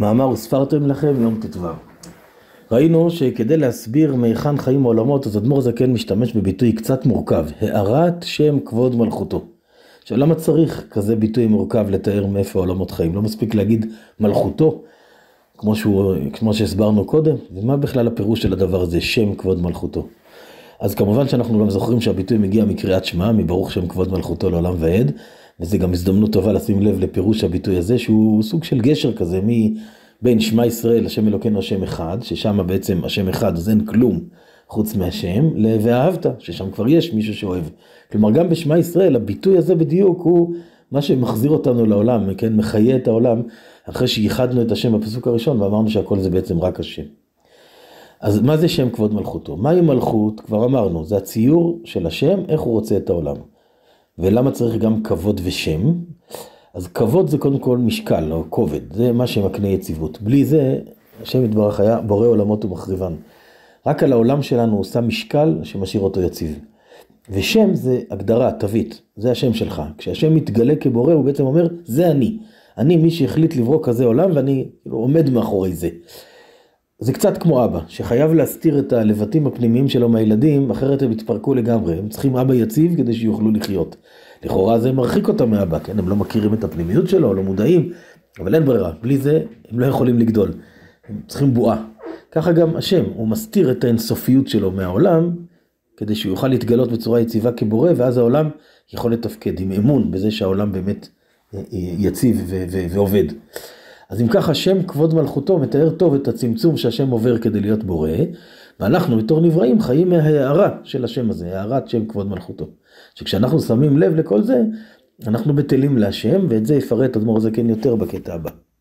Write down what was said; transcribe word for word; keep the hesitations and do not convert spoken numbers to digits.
מאמר וספרתם לכם יום ט"ו. ראינו שכדי להסביר מהיכן חיים העולמות, אז אדמו"ר הזקן משתמש בביטוי קצת מורכב, הארת שם כבוד מלכותו. עכשיו למה צריך כזה ביטוי מורכב לתאר מאיפה העולמות חיים? לא מספיק להגיד מלכותו, כמו, שהוא, כמו שהסברנו קודם, ומה בכלל הפירוש של הדבר הזה, שם כבוד מלכותו? אז כמובן שאנחנו גם זוכרים שהביטוי מגיע מקריאת שמע, מברוך שם כבוד מלכותו לעולם ועד, וזה גם הזדמנות טובה לשים לב לפירוש הביטוי הזה, שהוא סוג של גשר כזה, בין שמע ישראל, השם אלוקינו השם אחד, ששם בעצם השם אחד, אז אין כלום חוץ מהשם, ואהבת, ששם כבר יש מישהו שאוהב. כלומר, גם בשמע ישראל, הביטוי הזה בדיוק הוא מה שמחזיר אותנו לעולם, כן? מחיה את העולם, אחרי שייחדנו את השם בפסוק הראשון, ואמרנו שהכל זה בעצם רק השם. אז מה זה שם כבוד מלכותו? מהי מלכות? כבר אמרנו, זה הציור של השם, איך הוא רוצה את העולם. ולמה צריך גם כבוד ושם? אז כבוד זה קודם כל משקל או כובד, זה מה שמקנה יציבות. בלי זה, השם יתברך היה בורא עולמות ומחריבן. רק על העולם שלנו הוא שם משקל שמשאיר אותו יציב. ושם זה הגדרה, תווית, זה השם שלך. כשהשם מתגלה כבורא הוא בעצם אומר, זה אני. אני מי שהחליט לברוא כזה עולם ואני עומד מאחורי זה. זה קצת כמו אבא, שחייב להסתיר את הלבטים הפנימיים שלו מהילדים, אחרת הם יתפרקו לגמרי. הם צריכים אבא יציב כדי שיוכלו לחיות. לכאורה זה מרחיק אותם מאבא, כן? הם לא מכירים את הפנימיות שלו, לא מודעים, אבל אין ברירה. בלי זה הם לא יכולים לגדול. הם צריכים בועה. ככה גם השם, הוא מסתיר את האינסופיות שלו מהעולם, כדי שהוא יוכל להתגלות בצורה יציבה כבורא, ואז העולם יכול לתפקד עם אמון בזה שהעולם באמת יציב ו- ו- ועובד. אז אם ככה, שם כבוד מלכותו מתאר טוב את הצמצום שהשם עובר כדי להיות בורא, ואנחנו בתור נבראים חיים מההערה של השם הזה, הערת שם כבוד מלכותו. שכשאנחנו שמים לב לכל זה, אנחנו בטלים להשם, ואת זה יפרט אדמו"ר הזקן יותר בקטע הבא.